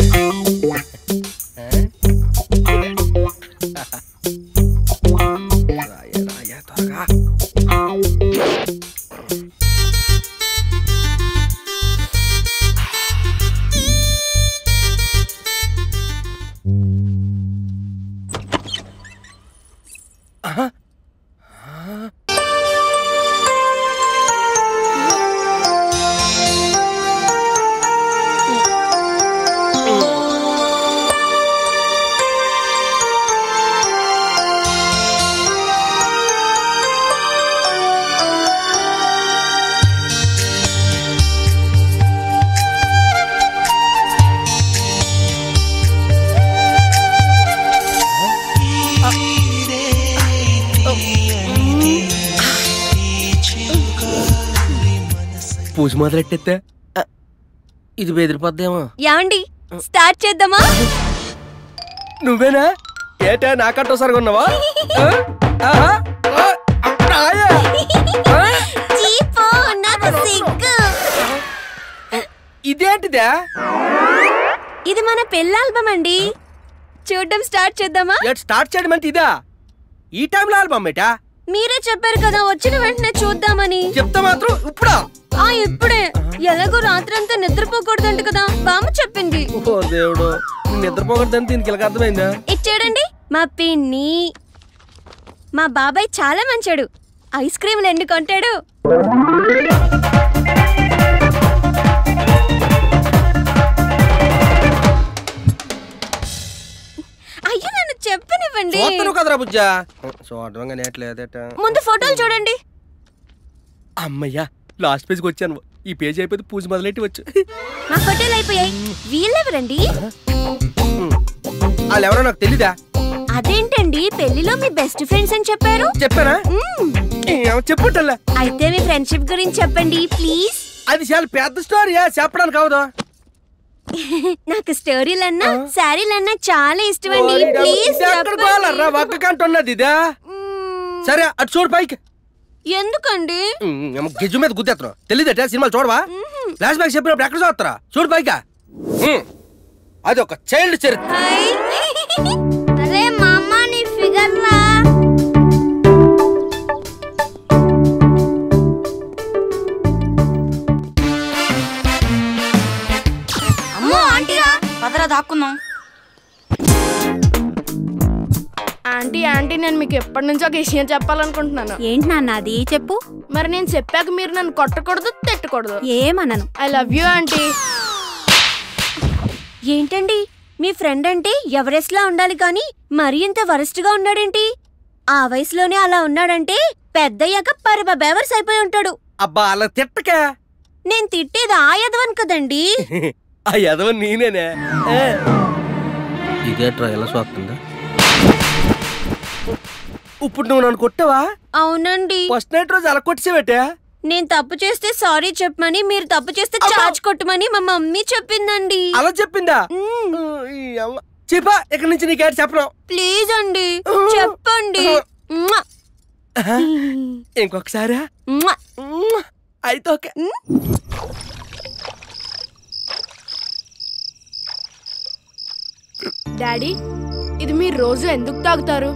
పూజ మొదలెట్టేస్తే ఇది బెదిరిపోద్దేమో. ఏమండి స్టార్ట్ చేద్దామా? నువ్వేనా? ఏటా నాకంటో సరిగా ఉన్నావా? ఇదేంటిదా? ఇది మన పెళ్లి ఆల్బమ్ అండి. చూడడం స్టార్ట్ చేద్దామా? స్టార్ట్ చేయడం అంటే ఇదా? ఈ టైంలో ఆల్బమ్ ఏటా? మీరే చెప్పారు కదా వచ్చిన వెంటనే చూద్దామని. చెప్తా మాత్రం ఇప్పుడా? ఇప్పుడే. ఎలాగో రాత్రంతా నిద్రపోకూడదంట కదా బామ్మ చెప్పింది. ఓ దేవుడు, నిద్రపోకూడదని దీనికి ఇలా అర్థమైందా? ఇచ్చాడండి మా పిన్ని. మా బాబాయ్ చాలా మంచాడు. ఐస్ క్రీములు ఎన్ని కొంటాడు. అయ్యో నన్ను చెప్పనివ్వండి. ముందు ఫోటోలు చూడండి. అమ్మయ్యా లాస్ట్ పేజ్కి వచ్చాను. ఈ పేజ్ అయిపోతే పూజ మొదలెట్టి వచ్చు. నా ఫోటోలు అయిపోయాయి. వీళ్ళెవరండి? వాళ్ళెవరో నాకు తెలీదా? అదేంటండి పెళ్లిలో మీ బెస్ట్ ఫ్రెండ్స్ అని చెప్పారు. చెప్పారా? చెప్పుంటా. అయితే మీ ఫ్రెండ్షిప్ గురించి చెప్పండి ప్లీజ్. అది చాలా పెద్ద స్టోరీ, చెప్పడానికి అవదు. నాకు స్టోరీలన్నా శారీలన్నా చాలా ఇష్టం అండి. ప్లీజ్ ఒక్కకంటున్నది ఇదా? సరే అటు చూడు పైకి. ఎందుకండి? గిజ్జు మీద గుద్దేస్తున్నావు. తెలీదట సినిమాలు చూడవా? ఫ్లాష్ బ్యాక్ చెప్పినప్పుడు ఎక్కడ చూస్తారా? చూడు పైగా. అది ఒక చైల్డ్ చరిత్ర. అరే మామ నీ ఫిగర్ లా. అమ్మో ఆంటీరా పదరా దాక్కున్నాం. ఆంటీ ఆంటీ నేను మీకు ఎప్పటి నుంచో ఒక విషయం చెప్పాలనుకుంటున్నాను. ఏంటి నాన్న అది? చెప్పు. మరి నేను చెప్పాక మీరు నన్ను కొట్టకూడదు తిట్టకూడదు. ఏమన్నాను? I love you aunty. ఏంటండి మీ ఫ్రెండ్ అంటే ఎవరెస్ట్ లా ఉండాలి కానీ మరి ఇంత వరస్ట్ గా ఉన్నాడేంటి? ఆ వయసులోనే అలా ఉన్నాడంటే పెద్దయ్యాక బెవర్స్ అయిపోయి ఉంటాడు. అబ్బా అలా తిట్టకా. నేను తిట్టేది ఆ యదవన్ కదండి. ఆ యదవన్ నేనేనే. ఇదేట్రా ఎలా చూస్తుందా? ఇప్పుడు నువ్వు నన్ను కొట్టావా? అవునండి. ఫస్ట్ నైట్ రోజు అలా కొట్టేసేవటే. నేను తప్పు చేస్తే సారీ చెప్పమని, మీరు తప్పు చేస్తే చార్జ్ కొట్టమని మా మమ్మీ చెప్పిందండి. అలా చెప్పిందా? చెప్పా ఇక్కడ నుంచి నీకు ఏంటి చెప్పను. ప్లీజ్ అండి చెప్పండి. ఇంకొకసారి అయితే ఓకే. డాడీ ఇది మీరు రోజు ఎందుకు తాగుతారు?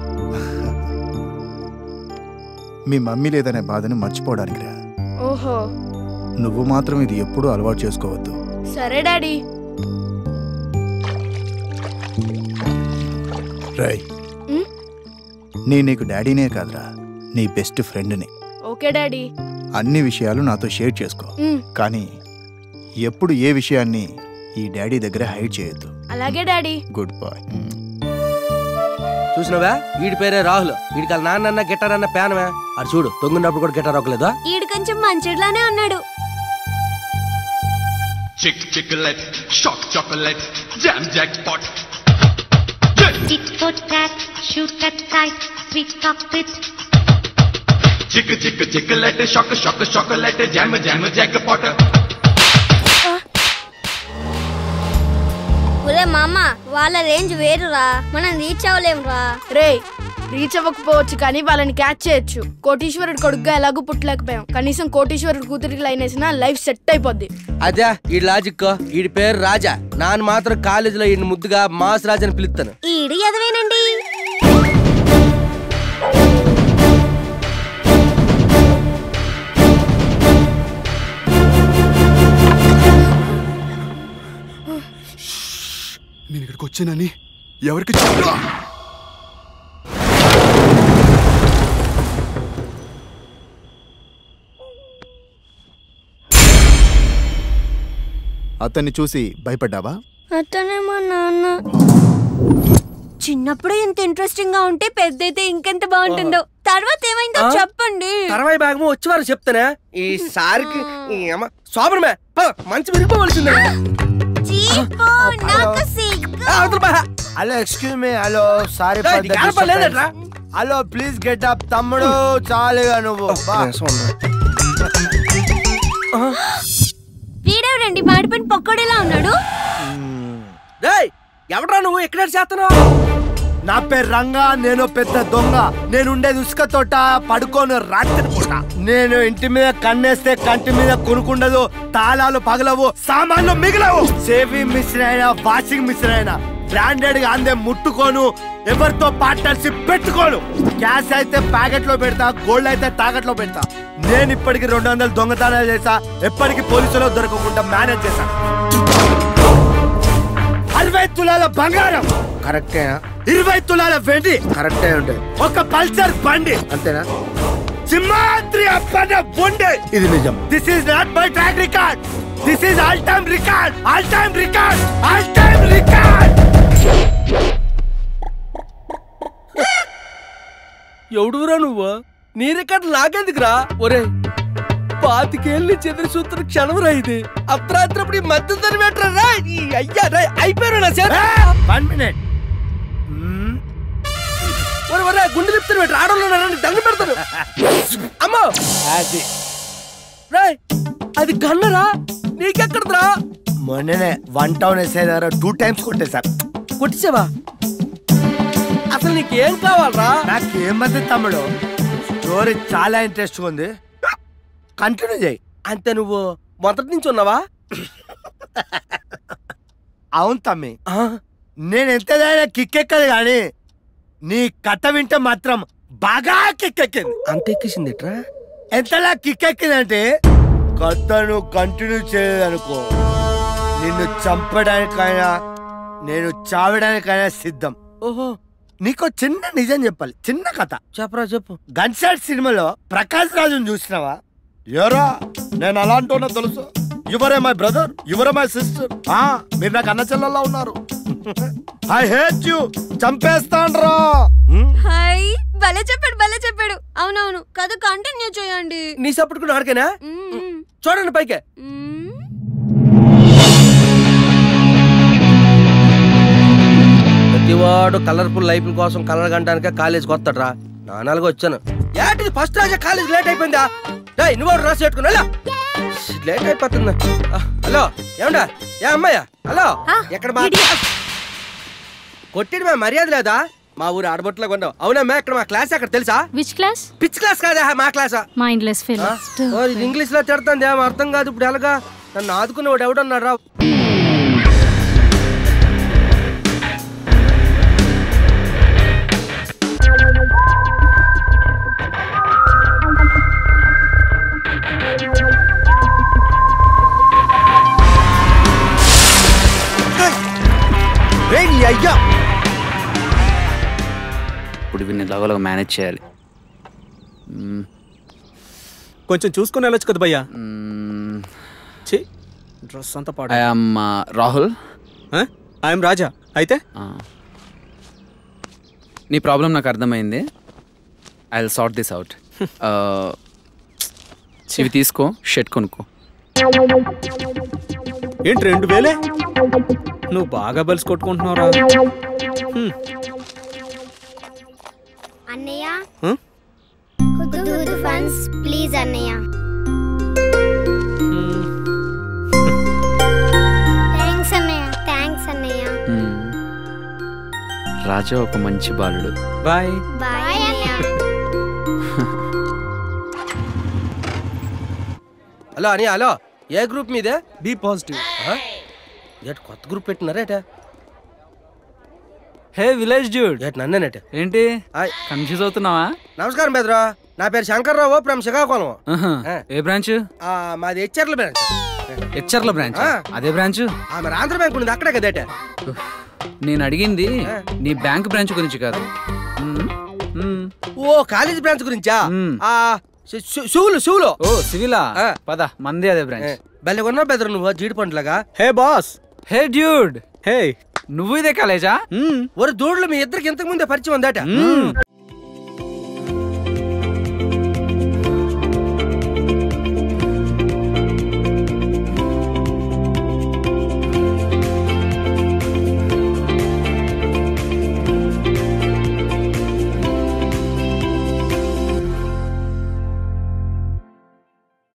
మీ మమ్మీ లేదనే బాధను మర్చిపోవడానికి రా. ఓహో. నువ్వు మాత్రం ఇది ఎప్పుడూ అలవాటు చేసుకోవద్దు. సరే డాడీ. రై నేను నీకు డాడీనే కాదురా, నీ బెస్ట్ ఫ్రెండ్ని. Okay daddy. అన్ని విషయాలు నాతో షేర్ చేసుకో, కానీ ఎప్పుడు ఏ విషయాన్ని ఈ డాడీ దగ్గర హైడ్ చేయొద్దు. అలాగే డాడీ. Good bye. చూసినవా వీడి పేరే రాహుల్. వీడికి వాళ్ళ నాన్న గిటార్ అన్న ప్యానమే. అది చూడు తొంగున్నప్పుడు కూడా గిటార్ ఒక్కలేదా? వీడు కొంచెం మంచిలానే ఉన్నాడు. Chick chiclet shock chocolate jam jackpot tit for tat shoot at tight sweet cockpit chick chick chiclet shock shock chocolate jam jam jackpot. ఒరే మామ వాళ్ళ రేంజ్ వేరురా, మనం రీచ్ అవ్వలేమురా. రే రీచ్ అవ్వకపోవచ్చు కానీ వాళ్ళని క్యాచ్ చేయొచ్చు. కోటీశ్వరుడు కొడుకుగా ఎలాగూ పుట్టలేకపోయాం, కనీసం కోటీశ్వరుడు కూతురికి లైన్ వేసినా లైఫ్ సెట్ అయిపోద్ది. అదే ఈ లాజిక్. ఈడి పేరు రాజా. నాన్న మాత్రం కాలేజీలో ఈయన ముద్దుగా మాస్ రాజా అని పిలుస్తాను. ఈడి ఎదవేనండి. నేను ఇక్కడికి వచ్చానని ఎవరికి చెప్పా? అతన్ని చూసి భయపడ్డావా? అతనే మా నాన్న. చిన్నప్పుడు ఇంత ఇంట్రెస్టింగ్ గా ఉంటే పెద్దయితే ఇంకెంత బాగుంటుందో. తర్వాత ఏమైందో చెప్పండి. తర్వాత భాగము వచ్చేవారు చెప్తానే. ఈ సారికి సోమరమే మంచి విరిగిపోవలసిందే. Hello excuse me. Hello sorry. Hello please get up తమ్ముడు. చాలుగా నువ్వు. వీడెవడండి మాడిపోయిన పక్కోడేలా ఉన్నాడు? ఎవడ్రా నువ్వు ఎక్కడ చేస్తున్నావు? నా పేరు రంగా. నేను పెద్ద దొంగ. నేను ఉండేది ఉసుక తోట. పడుకోను రాత్రి పూట. నేను ఇంటి మీద కన్నేస్తే కంటి మీద కొనుక్కుండదు. తాళాలు పగలవు, సామాన్లు మిగలవు. సేవింగ్ మిషన్ అయినా వాషింగ్ మిషన్ అయినా బ్రాండెడ్ గా అందే ముట్టుకోను. ఎవరితో పార్ట్నర్షిప్ పెట్టుకోను. క్యాష్ అయితే ప్యాకెట్ లో పెడతా, గోల్డ్ అయితే తాకట్లో పెడతా. నేను ఇప్పటికి 200 దొంగతనాలు చేసా. ఎప్పటికి పోలీసులో దొరకకుండా మేనేజ్ చేశా. 60 తులాల బంగారం కరెక్టేనా? 20 తులాల వెండి కరెక్టే ఉంటాయి. ఒక పల్సర్ బండి అంతేనా? సింహాద్రి అప్పన్న బొండే ఇది నిజం. This is not my track record. This is all time record. All time record. All time record. ఎవడురా నువ్వు? నీ రికార్డు నాకెందుకురా? ఒరే 25 ఏళ్ళ చెదిరి సూత్ర క్షణంరా ఇది. అర్ధరాత్రప్పుడు ఈ మధ్య తరివేట్రా. అయ్యా అయిపోయారు నా చేత. 1 మినిట్. ఒరే గుండె చెప్తారు పెట్టరు. ఆడవాళ్ళు దండ పెడతారు. అమ్మో అది గన్నరా? నీకెక్కడరా? మొన్ననే 1 టౌన్ ఎస్ఐ దగ్గర 2 టైమ్స్ కొట్టేశారు. కొట్టేసావా? అసలు నీకేం కావాలరా? నాకేమద్దు తమ్ముడు. స్టోరీ చాలా ఇంట్రెస్ట్ ఉంది. కంటిన్యూ చేయి. అంతే. నువ్వు మొదటి నుంచి ఉన్నావా? అవును తమ్మి. నేను ఎంతదైనా కిక్కెక్కదు గాని నీ కథ వింటే మాత్రం బాగా కిక్కెక్కింది. అంత ఎక్కేసింది ఎట్రా? ఎంతలా కిక్కెక్కిందంటే కథను కంటిన్యూ చేయలేదనుకో నిన్ను చంపడానికైనా నేను చావడానికైనా సిద్ధం. ఓహో. నీకో చిన్న నిజం చెప్పాలి. చిన్న కథ. చెప్పరా చెప్పు. గన్ షాట్ సినిమాలో ప్రకాష్ రాజుని చూసినావా? ఎవరా? నేను అలాంటి ఉన్నా తెలుసు. You're my brother, you're my sister. మీరు నాకు అన్న చెల్లెల్లా ఉన్నారు. I hate you. చంపేస్తాండ్రా. హాయ్ భలే చెప్పాడు, భలే చెప్పాడు. అవునవును కథ కంటిన్యూ చేయండి. నీ సపోర్ట్ కూడా ఆడికేనా? చూడండి పైకే. ప్రతివాడు కలర్ఫుల్ లైఫ్ కోసం కలర్ గంటానికే కాలేజ్కి వస్తాడు రా. నాలుగు వచ్చాను. ఏంటిది ఫస్ట్ రాజా కాలేజ్ లేట్ అయిపోయిందా? నువ్వు రాసి పెట్టుకున్నా లేట్ అయిపోతుందా? హలో ఏమండా? ఏ అమ్మాయ్యా? హలో ఎక్కడ కొట్టిడు మా మర్యాద లేదా? మా ఊరు ఆడబొట్లో కొన్నావు. అవునమ్మా ఇక్కడ మా క్లాస్ అక్కడ తెలుసా? Which class? పిచ్ క్లాస్ కాదా మా క్లాస్. Mindless fellow. ఇంగ్లీష్ లో తిడుతుంది. ఏమో అర్థం కాదు. ఇప్పుడు ఎలాగా? నన్ను ఆదుకునేవాడు ఎవడన్నాడు రా? అయ్యా ఇప్పుడు వీడిని ఎలాగోలాగా మేనేజ్ చేయాలి. కొంచెం చూసుకుని వెళ్ళొచ్చు కదా భయ్యా. డ్రెస్ అంతా పాడు. ఐఎమ్ రాహుల్. ఐఎమ్ రాజా. అయితే నీ ప్రాబ్లం నాకు అర్థమైంది. I will sort this out. ఇవి తీసుకో, షర్ట్ కొనుక్కో. ఏంటి 2000? నువ్వు బాగా బల్స్ కొట్టుకుంటున్నావురా. అన్నయ్య కుదురు ఫండ్స్ ప్లీజ్ అన్నయ్య. థాంక్స్ అన్నయ్య. థాంక్స్ అన్నయ్య. రాజా ఒక మంచి బాలుడు. బాయ్. బాయ్ అన్నయ్య. హలో అని హలో, ఏ గ్రూప్ మీదే? B positive. ఏట కొత్త గ్రూప్ పెట్టినారేట? Hey village dude. ఏట నన్నేనేట? ఏంటి కన్ఫ్యూజ్ అవుతున్నావా? నమస్కారం బెదరా, నా పేరు శంకర్ రావు ఫ్రమ్ శ్రీకాకుళం. ఏ బ్రాంచ్? మాది హెచ్ఆర్ల బ్రాంచ్. హెచ్ఆర్ల బ్రాంచ్? అదే బ్రాంచ్ మరి ఆంధ్ర బ్యాంక్ ఉంది అక్కడే కదేట. నేను అడిగింది నీ బ్యాంక్ బ్రాంచ్ గురించి కాదు. ఓ కాలేజ్ బ్రాంచ్ గురించా? శివులు. ఓ సివిలా? పద, మంది అదే బ్రాంచ్. భలే కొన్నా బెదరు నువ్వు జీడి పండ్లగా. హే బాస్. హే డ్యూడ్. హే నువ్వు ఇదే కాలేజా? ఒరు దూడులు మీ ఇద్దరికి ఇంతకు ముందే పరిచయం ఉందట.